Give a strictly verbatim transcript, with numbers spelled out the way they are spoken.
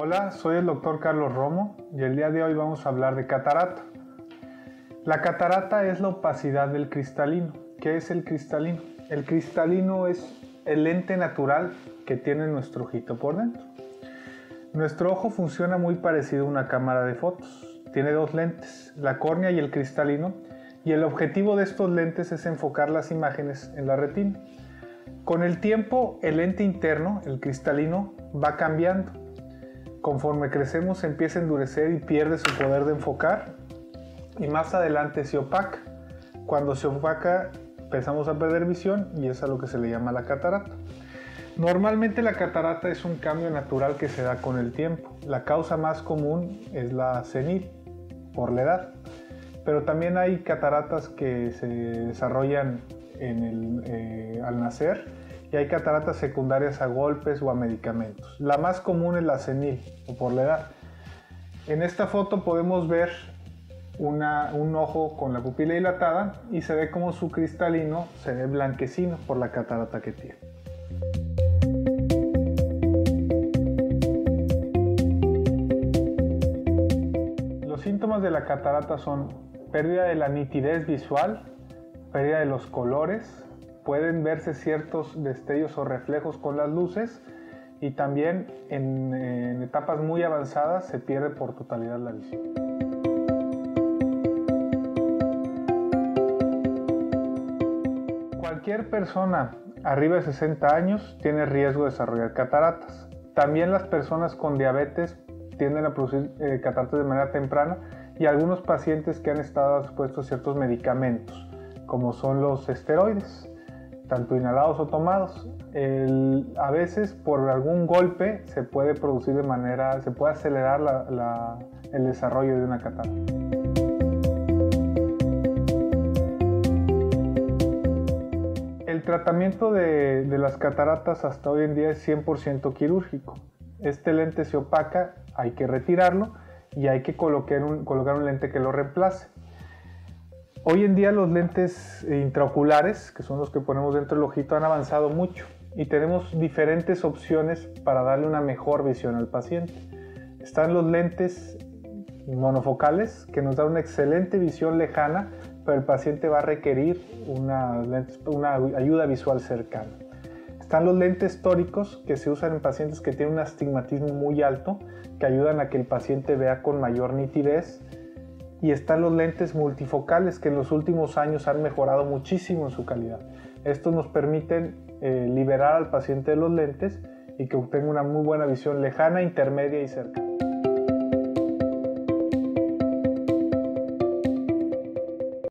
Hola, soy el doctor Carlos Romo y el día de hoy vamos a hablar de catarata. La catarata es la opacidad del cristalino. ¿Qué es el cristalino? El cristalino es el lente natural que tiene nuestro ojito por dentro. Nuestro ojo funciona muy parecido a una cámara de fotos. Tiene dos lentes, la córnea y el cristalino, y el objetivo de estos lentes es enfocar las imágenes en la retina. Con el tiempo, el lente interno, el cristalino, va cambiando. Conforme crecemos empieza a endurecer y pierde su poder de enfocar y más adelante se opaca. Cuando se opaca empezamos a perder visión y es a lo que se le llama la catarata. Normalmente la catarata es un cambio natural que se da con el tiempo. La causa más común es la senil, por la edad. Pero también hay cataratas que se desarrollan en el, eh, al nacer. Y hay cataratas secundarias a golpes o a medicamentos. La más común es la senil o por la edad. En esta foto podemos ver una, un ojo con la pupila dilatada y se ve como su cristalino se ve blanquecino por la catarata que tiene. Los síntomas de la catarata son pérdida de la nitidez visual, pérdida de los colores, pueden verse ciertos destellos o reflejos con las luces y también en, en etapas muy avanzadas se pierde por totalidad la visión. Cualquier persona arriba de sesenta años tiene riesgo de desarrollar cataratas. También las personas con diabetes tienden a producir eh, cataratas de manera temprana y algunos pacientes que han estado expuestos a ciertos medicamentos como son los esteroides, tanto inhalados o tomados. El, a veces por algún golpe se puede producir de manera, se puede acelerar la, la, el desarrollo de una catarata. El tratamiento de, de las cataratas hasta hoy en día es cien por ciento quirúrgico. Este lente se opaca, hay que retirarlo y hay que colocar un, colocar un lente que lo reemplace. Hoy en día los lentes intraoculares, que son los que ponemos dentro del ojito, han avanzado mucho y tenemos diferentes opciones para darle una mejor visión al paciente. Están los lentes monofocales que nos dan una excelente visión lejana, pero el paciente va a requerir una, una ayuda visual cercana. Están los lentes tóricos que se usan en pacientes que tienen un astigmatismo muy alto, que ayudan a que el paciente vea con mayor nitidez. Y están los lentes multifocales que en los últimos años han mejorado muchísimo en su calidad. Estos nos permiten eh, liberar al paciente de los lentes y que obtenga una muy buena visión lejana, intermedia y cercana.